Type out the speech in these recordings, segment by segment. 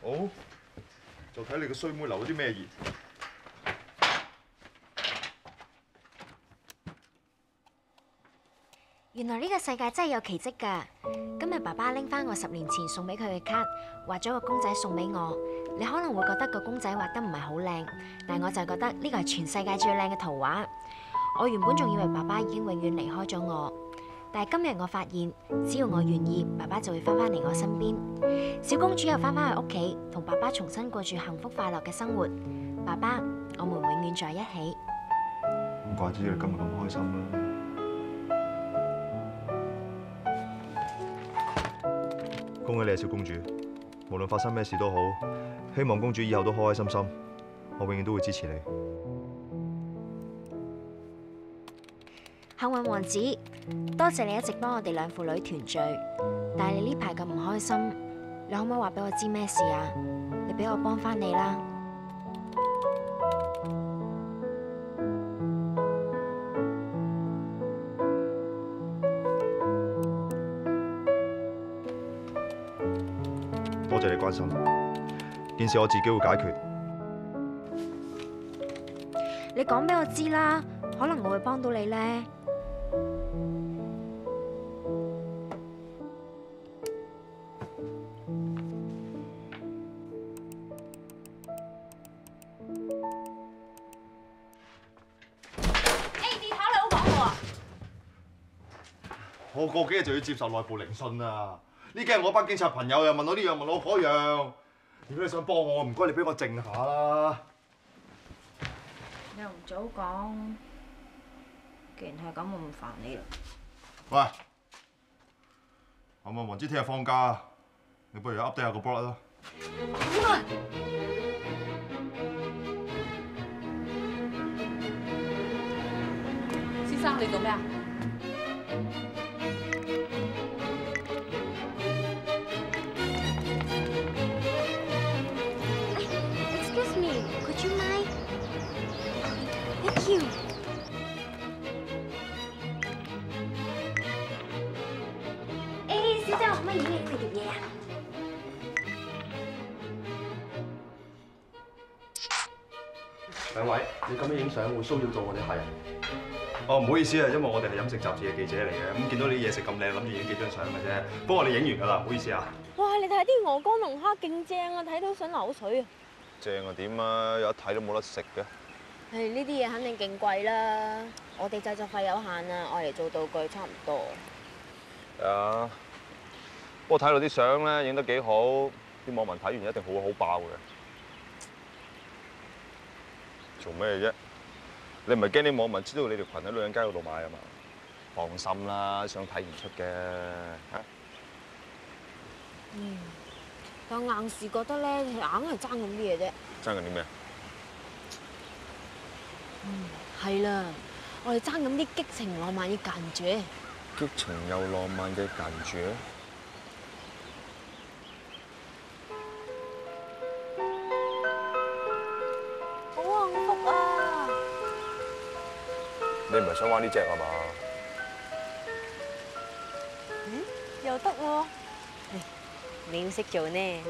好，就睇你個衰妹流咗啲咩熱。 原來呢個世界真係有奇蹟㗎！今日爸爸拎翻我10年前送俾佢嘅卡，畫咗個公仔送俾我。你可能會覺得個公仔畫得唔係好靚，但係我就覺得呢個係全世界最靚嘅圖畫。我原本仲以為爸爸已經永遠離開咗我，但係今日我發現，只要我願意，爸爸就會翻返嚟我身邊。小公主又翻返去屋企，同爸爸重新過住幸福快樂嘅生活。爸爸，我們永遠在一起。 唔怪之你今日咁開心啦！恭喜你啊，小公主！無論發生咩事都好，希望公主以後都開開心心。我永遠都會支持你。 幸運王子，多謝你一直幫我哋兩父女團聚，但係你呢排咁唔開心，你可唔可以話俾我知咩事啊？你俾我幫翻你啦。 多謝你關心，件事我自己會解決。 你講俾我知啦，可能我會幫到你咧。 我過幾日就要接受內部聆訊啦！呢幾日我班警察朋友又問我呢樣問我嗰樣，如果你想幫我，唔該你俾我靜下啦。 你又唔早講，既然係咁，我唔煩你啦。 喂，幸運王子聽日放假，你不如 update 下個 blog 啦。 先生，你做咩啊？ Excuse me, could you mind? Thank you. 小姐，我可唔可以影你條嘢啊？ 兩位，你咁樣影相會騷擾到我哋客人。 哦，唔好意思啊，因為我哋係飲食雜誌嘅記者嚟嘅，咁見到你啲嘢食咁靚，諗住影幾張相嘅啫。不過我哋影完㗎啦，唔好意思啊。 哇！你睇下啲鵝肝龍蝦勁正啊，睇到想流水啊！ 正啊點啊，有一睇都冇得食嘅。 唉，呢啲嘢肯定勁貴啦。我哋製作費有限啊，我嚟做道具差唔多。 係啊，不過睇到啲相咧影得幾好，啲網民睇完一定好爆嘅。做咩啫？你唔係驚啲網民知道你條裙喺女人街嗰度買啊嘛？放心啦，相睇唔出嘅嚇。 但硬是覺得咧，硬係爭咁啲嘢啫。 爭緊啲咩？ 係啦，我哋爭咁啲激情浪漫嘅間絕。 激情又浪漫嘅間絕。 好幸福啊！ 你唔係想玩呢隻係嘛？ 又得喎，你要識做呢？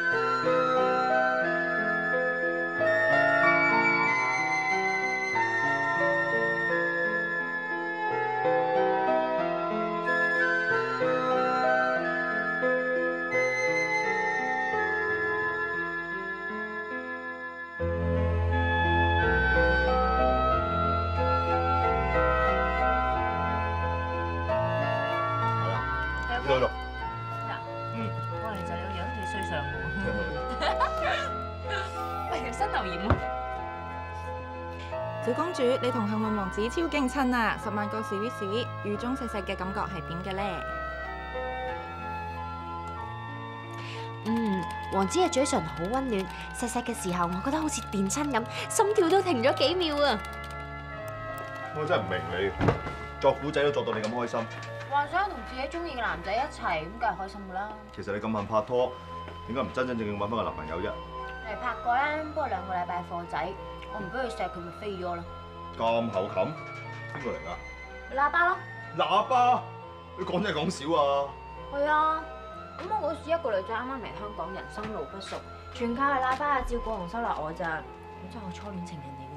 呢度。 哇，其實你個樣幾衰相喎。喂，新留言喎。 小公主，你同幸運王子超勁親啊！10萬個 sweet sweet，雨中細細嘅感覺係點嘅咧？ 王子嘅嘴唇好溫暖，錫錫嘅時候，我覺得好似電親咁，心跳都停咗幾秒啊！ 我真係唔明你，作古仔都作到你咁開心。 幻想同自己中意嘅男仔一齊，咁梗係開心噶啦。 其實你咁恨拍拖，點解唔真真正正揾翻個男朋友啫？ 嚟拍過啦，不過2個禮拜貨仔，我唔俾佢錫，佢咪飛咗咯。 咁口冚，邊個嚟㗎？ 喇叭咯。 喇叭？你講真係講少啊？ 係啊， 咁我嗰時一個女仔啱啱嚟香港，人生路不熟，全靠係喇叭照顧同收納我咋。佢真係我初戀情人嚟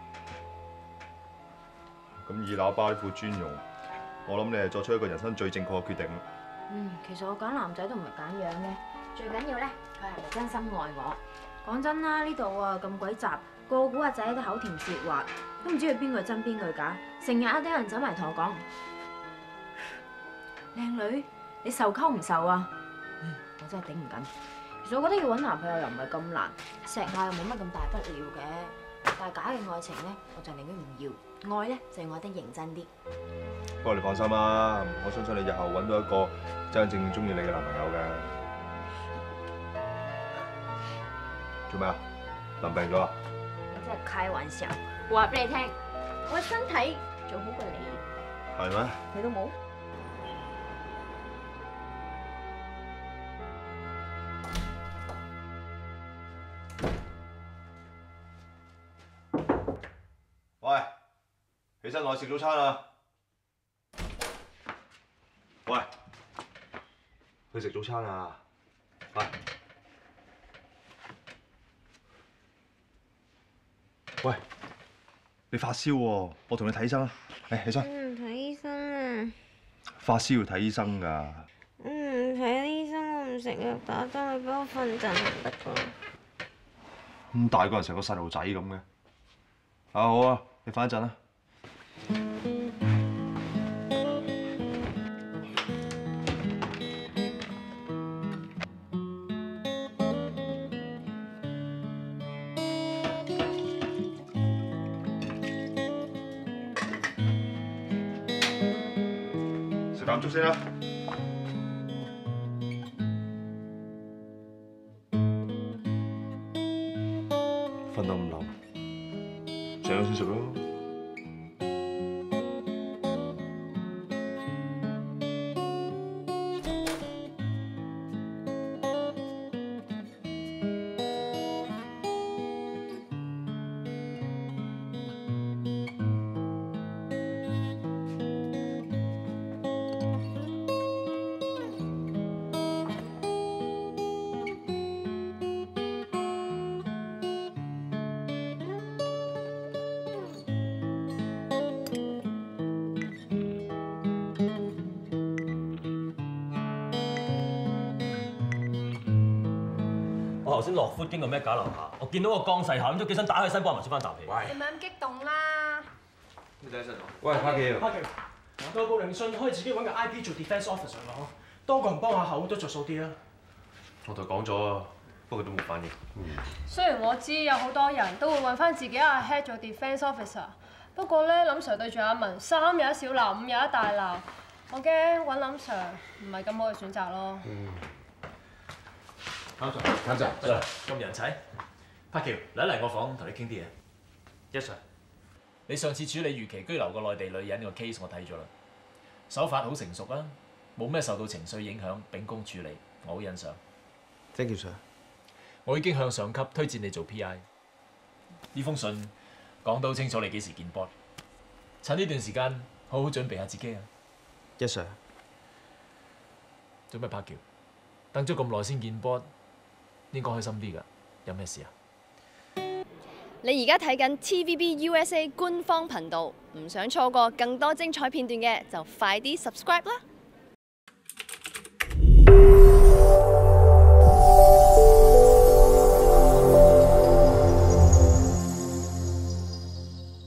㗎。 咁以喇叭呢副尊容，我諗你係作出一個人生最正確嘅決定。 其實我揀男仔都唔係揀樣嘅，最緊要咧佢係咪真心愛我。講真啦，呢度啊咁鬼雜，個古惑仔都口甜舌滑，都唔知佢邊個真邊個假。成日有啲人走埋同我講：靚女，你受溝唔受啊？我真係頂唔緊。其實我覺得要揾男朋友又唔係咁難，錫下又冇乜咁大不了嘅。但係假嘅愛情咧，我就寧願唔要。愛咧就要愛得認真啲。 不過你放心啦，我相信你日後揾到一個真正中意你嘅男朋友嘅。做咩啊？淋病咗啊？ 我真係開玩笑，話俾你聽，我身體仲好過你。 係咩？ 你都冇？ 喂，起身落去食早餐啦！喂，去食早餐啊！喂，喂，你發燒喎，我同你睇醫生啦。嚟，起身。 唔睇醫生啊！ 發燒要睇醫生㗎。 唔睇醫生，我唔食藥打針，你俾我瞓陣唔得㗎。 咁大個人成個細路仔咁嘅。啊好啊，你瞓一陣啦。食啖粥先啦。瞓得咁冧，醒咗先食咯。 我頭先落闊經過咩假樓下，我見到個江世孝咁，都起身打起身幫埋出翻啖氣。 你咪咁激動啦！ 你等一陣。喂，柏橋。 柏橋，個報聆訊可以自己揾個 IP 做 defence officer 啦，嗬，多個人幫下口都着數啲啊！ 我同佢講咗啊，不過佢都冇反應。 雖然我知有好多人都會揾翻自己阿 head 做 defence officer，不過咧，林 Sir 對住阿文3有一小鬧，5有一大鬧，我驚揾林 Sir 唔係咁好嘅選擇咯。 啱晒，咁人齊。柏橋，嚟嚟我房同你傾啲嘢。 Yes sir。 你上次處理逾期居留個內地女人個 case 我睇咗啦，手法好成熟啊，冇咩受到情緒影響，秉公處理，我好欣賞。 Thank you sir。 我已經向上級推薦你做 PI。呢封信講到清楚你幾時見 board，趁呢段時間好好準備下自己啊。 Yes sir。 做咩柏橋？等咗咁耐先見 board，應該開心啲㗎。有咩事啊？ 你而家睇緊 TVB USA 官方頻道，唔想錯過更多精彩片段嘅就快啲 subscribe 啦！